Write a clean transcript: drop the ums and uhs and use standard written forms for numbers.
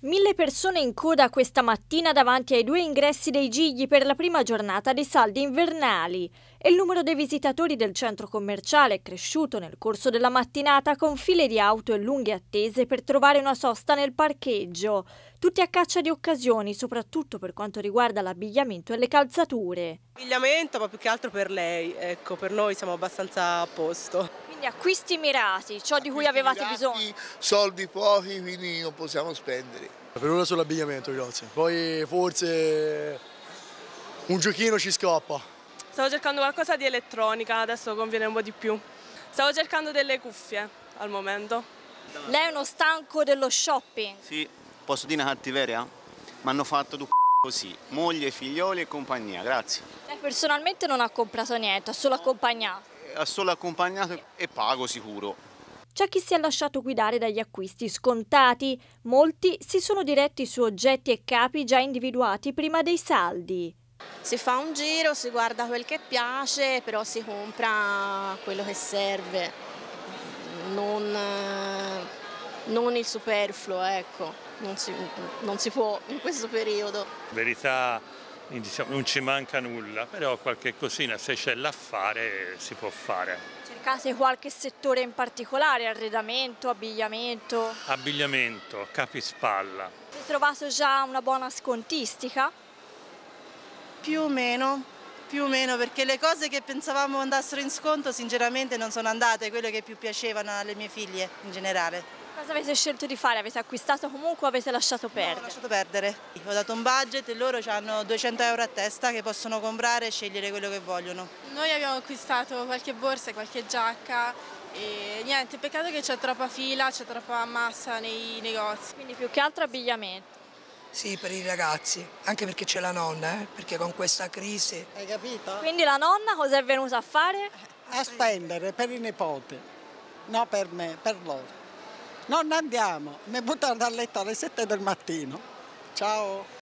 1000 persone in coda questa mattina davanti ai 2 ingressi dei Gigli per la prima giornata dei saldi invernali e il numero dei visitatori del centro commerciale è cresciuto nel corso della mattinata con file di auto e lunghe attese per trovare una sosta nel parcheggio, tutti a caccia di occasioni, soprattutto per quanto riguarda l'abbigliamento e le calzature. Abbigliamento, ma più che altro per lei, ecco, per noi siamo abbastanza a posto. Quindi acquisti mirati, ciò di cui avevate bisogno. Soldi pochi, quindi non possiamo spendere. Per ora solo abbigliamento, grazie. Poi forse un giochino ci scappa. Stavo cercando qualcosa di elettronica, adesso conviene un po' di più. Stavo cercando delle cuffie al momento. Lei è uno stanco dello shopping? Sì, posso dire una cattiveria? Mi hanno fatto così, moglie, figlioli e compagnia, grazie. Lei personalmente non ha comprato niente, ha solo accompagnato. Ha solo accompagnato e pago sicuro. C'è chi si è lasciato guidare dagli acquisti scontati, molti si sono diretti su oggetti e capi già individuati prima dei saldi. Si fa un giro, si guarda quel che piace, però si compra quello che serve, non il superfluo, ecco, non si può in questo periodo. In verità non ci manca nulla, però qualche cosina se c'è da fare si può fare. Cercate qualche settore in particolare, arredamento, abbigliamento? Abbigliamento, capispalla. Avete trovato già una buona scontistica? Più o meno perché le cose che pensavamo andassero in sconto sinceramente non sono andate, quelle che più piacevano alle mie figlie in generale. Cosa avete scelto di fare? Avete acquistato comunque o avete lasciato perdere? No, ho lasciato perdere. Ho dato un budget e loro hanno 200 euro a testa che possono comprare e scegliere quello che vogliono. Noi abbiamo acquistato qualche borsa e qualche giacca e niente, peccato che c'è troppa fila, c'è troppa massa nei negozi. Quindi più che altro abbigliamento. Sì, per i ragazzi, anche perché c'è la nonna, perché con questa crisi... Hai capito? Quindi la nonna cosa è venuta a fare? A spendere per i nipoti, no per me, per loro. Non andiamo, mi buttano dal letto alle 7 del mattino. Ciao!